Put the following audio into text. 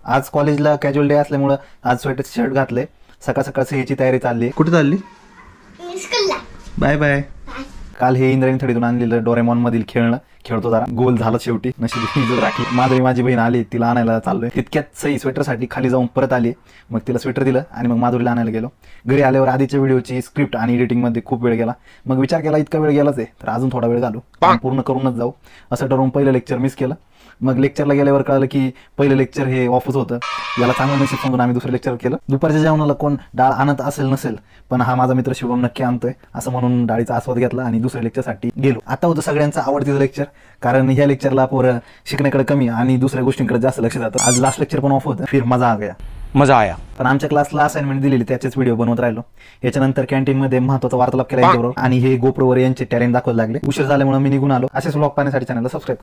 आज कॉलेजला casual day असल्यामुळं आज स्वेटर शर्ट घातले. सकाळ सकाळची याची तयारी चालली. कुठे चालली? Bye bye. काल हे इंद्रायणी थडीतून आणलेलं डोरेमॉन मधील खेळतो जरा. गोल झालं शेवटी. नशीब राखली. माझी बहीण आली, तिला आणायला चाललोय. तितक्यात सई स्वेटरसाठी खाली जाऊन परत आली. मग तिला स्वेटर दिलं आणि मग माधुरीला आणायला गेलो. घरी आल्यावर आधीच्या व्हिडिओची स्क्रिप्ट आणि एडिटिंग मध्ये खूप वेळ गेला. मग विचार केला इतका वेळ गेलाच आहे तर अजून थोडा वेळ घालू, पूर्ण करूनच जाऊ असं ठरवून पहिलं लेक्चर मिस केलं. मग लेक्चरला गेल्यावर कळलं की पहिलं लेक्चर हे ऑफच होतं. याला चांगलं नशीब समजून आम्ही दुसरं लेक्चर केलं. दुपारच्या जेवणाला कोण डाळ आणत असेल नसेल, पण हा माझा मित्र शुभम नक्की आणतोय असं म्हणून डाळीचा आस्वाद घेतला आणि दुसऱ्या लेक्चरसाठी गेलो. आता होतं सगळ्यांचं आवडतीचं लेक्चर, कारण ह्या लेक्चरला पोरं शिकण्याकडे कमी आणि दुसऱ्या गोष्टींकडे जास्त लक्ष जातं. आज लास्ट लेक्चर पण ऑफ होतं. फिर मजा आया. पण आमच्या क्लासला असाइनमेंट दिलेली, त्याचेच व्हिडिओ बनवत राहिलो. याच्यानंतर कॅन्टीन मध्ये महत्वाचा वार्तालाप केला यांच्याबरोबर आणि हे गोप्रोवर यांचे टॅलेंट दाखवायला लागले. उशीर झाल्यामुळे मी निघून आलो. असेच व्लॉग पाहण्यासाठी चॅनलला सबस्क्राईब